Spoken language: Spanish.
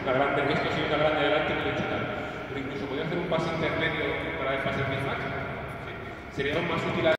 una grande riscos y una grande adelante puede chutar. Pero incluso podría hacer un pase intermedio para el pase de mismatch. Sí. Sería lo más útil.